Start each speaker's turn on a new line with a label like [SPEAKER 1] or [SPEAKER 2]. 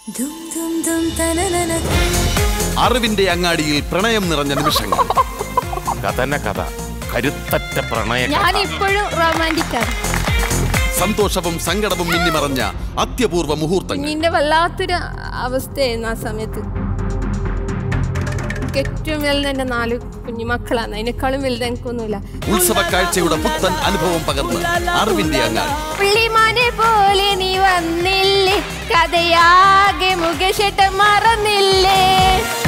[SPEAKER 1] അറിവിന്റെ അങ്ങാടിയിൽ പ്രണയം നിറഞ്ഞ നിമിഷങ്ങൾ.
[SPEAKER 2] കഥ കരുത്തറ്റ പ്രണയം.
[SPEAKER 3] ഞാൻ ഇപ്പോഴും റൊമാന്റിക്കാണ്.
[SPEAKER 1] സന്തോഷവും സങ്കടവും മിന്നിമറഞ്ഞ അത്യപൂർവ മുഹൂർത്തങ്ങൾ.
[SPEAKER 3] നിന്റെ വല്ലാത്തൊരു അവസ്ഥയായിരുന്നു ആ സമയത്ത്. ഏറ്റവും വലുത് എന്റെ 4 കുഞ്ഞുമക്കളാണ്. അതിനേക്കാളും വലുത് എനിക്കൊന്നുമില്ല.
[SPEAKER 1] ഉത്സവ കാഴ്ചയുടെ പുത്തൻ അനുഭവം പകർന്ന് അറിവിന്റെ അങ്ങാടി.
[SPEAKER 3] പുള്ളിമാനെ പോലെ നീ വന്നില്ലേ, കഥയാകെ മുഖശട്ടം മറന്നില്ലേ.